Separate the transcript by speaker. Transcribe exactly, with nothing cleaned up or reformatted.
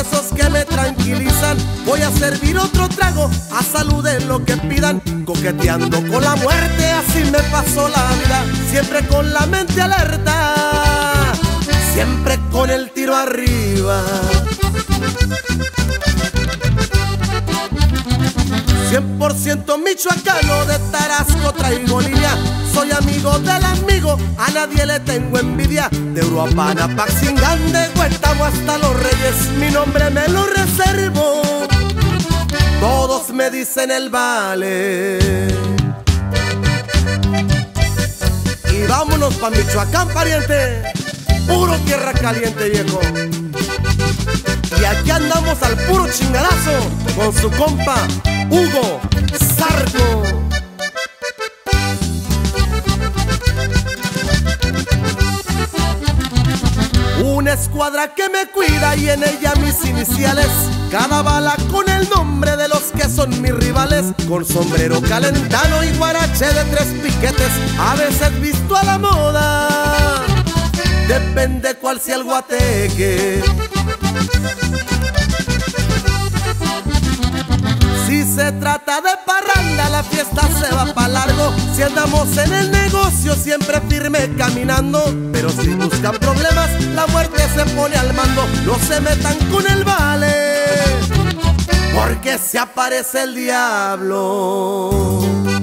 Speaker 1: esos que me tranquilizan. Voy a servir otro trago, a salud en lo que pidan. Coqueteando con la muerte, así me pasó la vida. Siempre con la mente alerta, siempre con el tiro arriba. Cien por ciento michoacano, de Tarasco traigo línea. Soy amigo del amigo, a nadie le tengo envidia. De Uruapan a Paxingán, de Huetamo hasta Los Reyes, mi nombre me lo reservo. Todos me dicen el Vale. Y vámonos pa' Michoacán, pariente. Puro tierra caliente, viejo. Y aquí andamos al puro chingadazo con su compa Hugo Zarco. Una escuadra que me cuida y en ella mis iniciales. Cada bala con el nombre de los que son mis rivales. Con sombrero calentano y guarache de tres piquetes. A veces visto a la moda, depende cuál sea el guateque. Si se trata de parranda, la fiesta se va pa' largo. Si andamos en el negocio, siempre firme caminando. Pero si buscan problemas, la muerte se pone al mando. No se metan con el Vale, porque se aparece el diablo.